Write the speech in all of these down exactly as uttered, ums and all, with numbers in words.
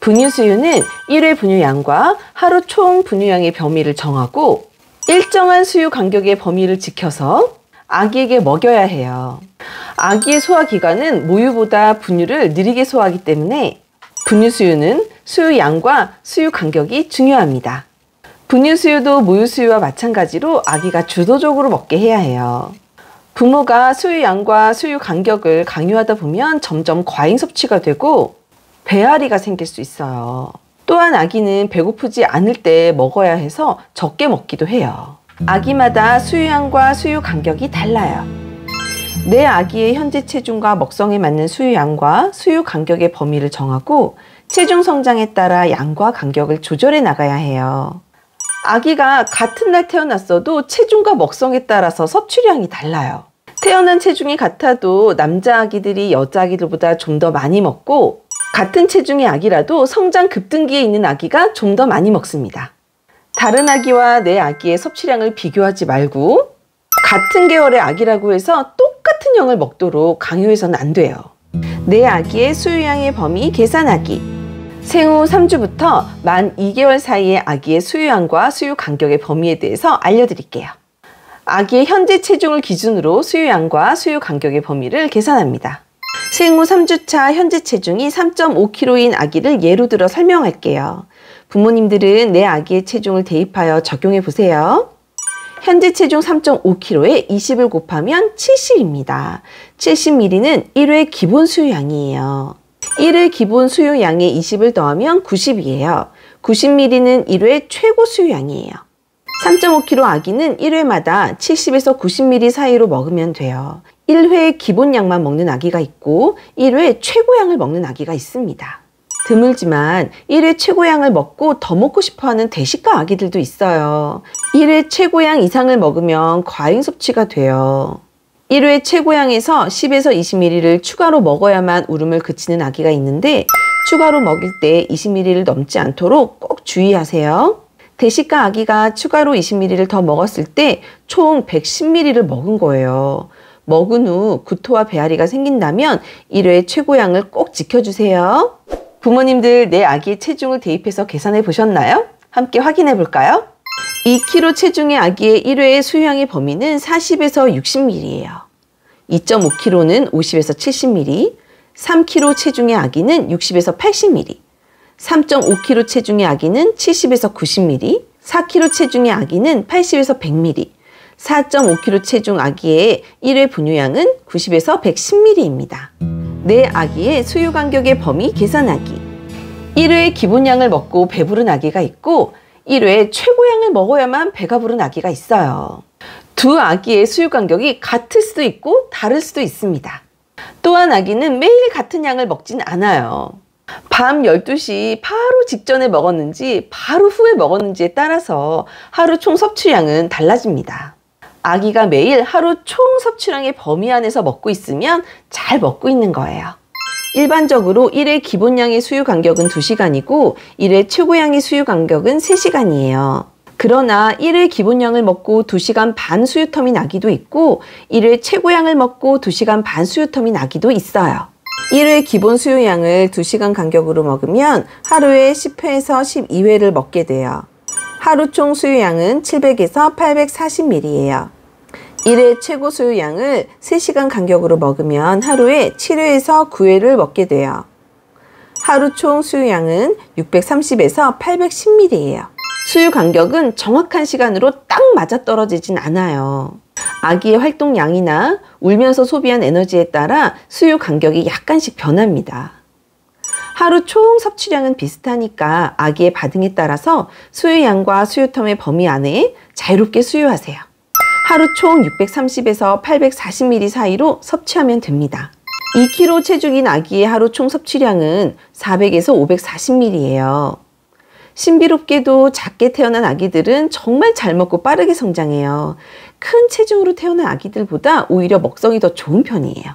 분유 수유는 일 회 분유량과 하루 총 분유량의 범위를 정하고 일정한 수유 간격의 범위를 지켜서 아기에게 먹여야 해요. 아기의 소화기관은 모유보다 분유를 느리게 소화하기 때문에 분유 수유는 수유 양과 수유 간격이 중요합니다. 분유 수유도 모유 수유와 마찬가지로 아기가 주도적으로 먹게 해야 해요. 부모가 수유 양과 수유 간격을 강요하다 보면 점점 과잉 섭취가 되고 배앓이가 생길 수 있어요. 또한 아기는 배고프지 않을 때 먹어야 해서 적게 먹기도 해요. 아기마다 수유양과 수유 간격이 달라요. 내 아기의 현재 체중과 먹성에 맞는 수유양과 수유 간격의 범위를 정하고 체중 성장에 따라 양과 간격을 조절해 나가야 해요. 아기가 같은 날 태어났어도 체중과 먹성에 따라서 섭취량이 달라요. 태어난 체중이 같아도 남자 아기들이 여자 아기들보다 좀 더 많이 먹고 같은 체중의 아기라도 성장 급등기에 있는 아기가 좀 더 많이 먹습니다. 다른 아기와 내 아기의 섭취량을 비교하지 말고 같은 계열의 아기라고 해서 똑같은 양을 먹도록 강요해서는 안 돼요. 내 아기의 수유량의 범위 계산하기. 생후 삼 주부터 만 이 개월 사이의 아기의 수유량과 수유 간격의 범위에 대해서 알려드릴게요. 아기의 현재 체중을 기준으로 수유량과 수유 간격의 범위를 계산합니다. 생후 삼 주차 현재 체중이 삼 점 오 킬로그램인 아기를 예로 들어 설명할게요. 부모님들은 내 아기의 체중을 대입하여 적용해 보세요. 현재 체중 삼 점 오 킬로그램에 이십을 곱하면 칠십입니다. 칠십 밀리리터는 일 회 기본 수유량이에요. 일 회 기본 수유량에 이십을 더하면 구십이에요. 구십 밀리리터는 일 회 최고 수유량이에요. 삼 점 오 킬로그램 아기는 일 회마다 칠십에서 구십 밀리리터 사이로 먹으면 돼요. 일 회 기본량만 먹는 아기가 있고 일 회 최고량을 먹는 아기가 있습니다. 드물지만 일 회 최고량을 먹고 더 먹고 싶어하는 대식가 아기들도 있어요. 일 회 최고량 이상을 먹으면 과잉 섭취가 돼요. 일 회 최고량에서 십에서 이십 밀리리터를 추가로 먹어야만 울음을 그치는 아기가 있는데 추가로 먹일 때 이십 밀리리터를 넘지 않도록 꼭 주의하세요. 대식가 아기가 추가로 이십 밀리리터를 더 먹었을 때 총 백십 밀리리터를 먹은 거예요. 먹은 후 구토와 배앓이가 생긴다면 일 회 최고량을 꼭 지켜주세요. 부모님들 내 아기의 체중을 대입해서 계산해 보셨나요? 함께 확인해 볼까요? 이 킬로그램 체중의 아기의 일 회의 수유량의 범위는 사십에서 육십 밀리리터예요. 이 점 오 킬로그램는 오십에서 칠십 밀리리터, 삼 킬로그램 체중의 아기는 육십에서 팔십 밀리리터, 삼 점 오 킬로그램 체중의 아기는 칠십에서 구십 밀리리터, 사 킬로그램 체중의 아기는 팔십에서 백 밀리리터, 사 점 오 킬로그램 체중 아기의 일 회 분유량은 구십에서 백십 밀리리터입니다. 내 아기의 수유 간격의 범위 계산하기. 일 회 기본량을 먹고 배부른 아기가 있고 일 회 최고량을 먹어야만 배가 부른 아기가 있어요. 두 아기의 수유 간격이 같을 수도 있고 다를 수도 있습니다. 또한 아기는 매일 같은 양을 먹진 않아요. 밤 열두 시 바로 직전에 먹었는지 바로 후에 먹었는지에 따라서 하루 총 섭취량은 달라집니다. 아기가 매일 하루 총 섭취량의 범위 안에서 먹고 있으면 잘 먹고 있는 거예요. 일반적으로 일 회 기본량의 수유 간격은 두 시간이고 일 회 최고량의 수유 간격은 세 시간이에요. 그러나 일 회 기본량을 먹고 두 시간 반 수유텀인 아기도 있고 일 회 최고량을 먹고 두 시간 반 수유텀인 아기도 있어요. 일 회 기본 수유량을 두 시간 간격으로 먹으면 하루에 십 회에서 십이 회를 먹게 돼요. 하루 총 수유량은 칠백에서 팔백사십 밀리리터예요. 일 회 최고 수유량을 세 시간 간격으로 먹으면 하루에 칠 회에서 구 회를 먹게 돼요. 하루 총 수유량은 육백삼십에서 팔백십 밀리리터예요. 수유 간격은 정확한 시간으로 딱 맞아떨어지진 않아요. 아기의 활동량이나 울면서 소비한 에너지에 따라 수유 간격이 약간씩 변합니다. 하루 총 섭취량은 비슷하니까 아기의 반응에 따라서 수유량과 수유텀의 범위 안에 자유롭게 수유하세요. 하루 총 육백삼십에서 팔백사십 밀리리터 사이로 섭취하면 됩니다. 이 킬로그램 체중인 아기의 하루 총 섭취량은 사백에서 오백사십 밀리리터예요. 신비롭게도 작게 태어난 아기들은 정말 잘 먹고 빠르게 성장해요. 큰 체중으로 태어난 아기들보다 오히려 먹성이 더 좋은 편이에요.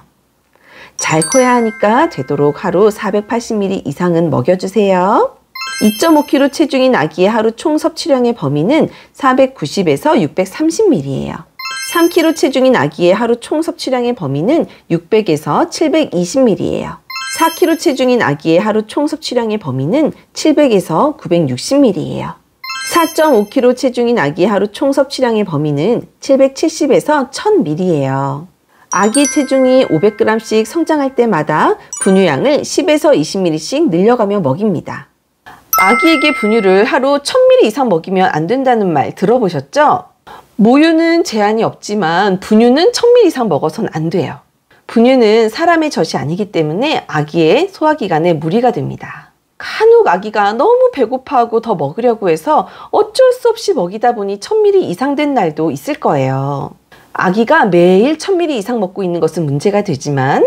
잘 커야 하니까 되도록 하루 사백팔십 밀리리터 이상은 먹여주세요. 이 점 오 킬로그램 체중인 아기의 하루 총 섭취량의 범위는 사백구십에서 육백삼십 밀리리터예요. 삼 킬로그램 체중인 아기의 하루 총 섭취량의 범위는 육백에서 칠백이십 밀리리터예요. 사 킬로그램 체중인 아기의 하루 총 섭취량의 범위는 칠백에서 구백육십 밀리리터예요. 사 점 오 킬로그램 체중인 아기의 하루 총 섭취량의 범위는 칠백칠십에서 천 밀리리터예요. 아기 체중이 오백 그램씩 성장할 때마다 분유량을 십에서 이십 밀리리터씩 늘려가며 먹입니다. 아기에게 분유를 하루 천 밀리리터 이상 먹이면 안 된다는 말 들어보셨죠? 모유는 제한이 없지만 분유는 천 밀리리터 이상 먹어서는 안 돼요. 분유는 사람의 젖이 아니기 때문에 아기의 소화기관에 무리가 됩니다. 간혹 아기가 너무 배고파하고 더 먹으려고 해서 어쩔 수 없이 먹이다 보니 천 밀리리터 이상 된 날도 있을 거예요. 아기가 매일 천 밀리리터 이상 먹고 있는 것은 문제가 되지만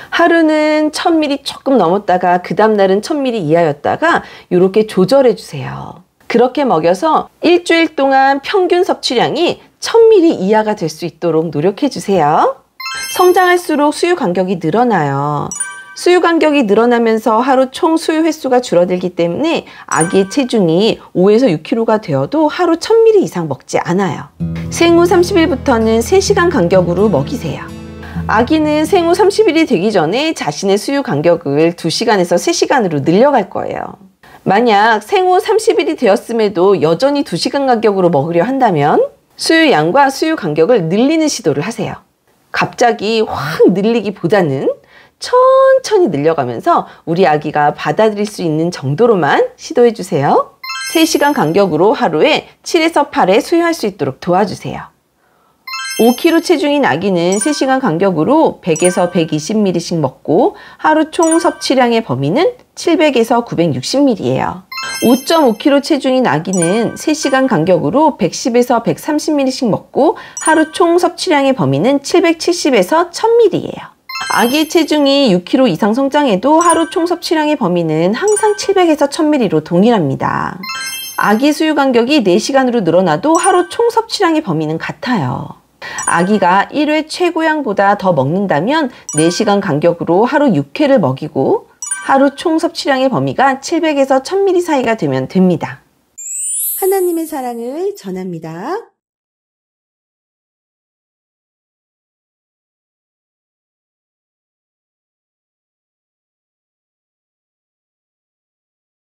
하루는 천 밀리리터 조금 넘었다가 그 다음날은 천 밀리리터 이하였다가 이렇게 조절해 주세요. 그렇게 먹여서 일주일 동안 평균 섭취량이 천 밀리리터 이하가 될 수 있도록 노력해 주세요. 성장할수록 수유 간격이 늘어나요. 수유 간격이 늘어나면서 하루 총 수유 횟수가 줄어들기 때문에 아기의 체중이 오에서 육 킬로그램가 되어도 하루 천 밀리리터 이상 먹지 않아요. 생후 삼십 일부터는 세 시간 간격으로 먹이세요. 아기는 생후 삼십 일이 되기 전에 자신의 수유 간격을 두 시간에서 세 시간으로 늘려갈 거예요. 만약 생후 삼십 일이 되었음에도 여전히 두 시간 간격으로 먹으려 한다면 수유 양과 수유 간격을 늘리는 시도를 하세요. 갑자기 확 늘리기보다는 천천히 늘려가면서 우리 아기가 받아들일 수 있는 정도로만 시도해 주세요. 세 시간 간격으로 하루에 칠에서 팔 회 수유할 수 있도록 도와주세요. 오 킬로그램 체중인 아기는 세 시간 간격으로 백에서 백이십 밀리리터씩 먹고 하루 총 섭취량의 범위는 칠백에서 구백육십 밀리리터예요. 오 점 오 킬로그램 체중인 아기는 세 시간 간격으로 백십에서 백삼십 밀리리터씩 먹고 하루 총 섭취량의 범위는 칠백칠십에서 천 밀리리터예요. 아기의 체중이 육 킬로그램 이상 성장해도 하루 총 섭취량의 범위는 항상 칠백에서 천 밀리리터로 동일합니다. 아기 수유 간격이 네 시간으로 늘어나도 하루 총 섭취량의 범위는 같아요. 아기가 일 회 최고량보다 더 먹는다면 네 시간 간격으로 하루 육 회를 먹이고 하루 총 섭취량의 범위가 칠백에서 천 밀리리터 사이가 되면 됩니다. 하나님의 사랑을 전합니다.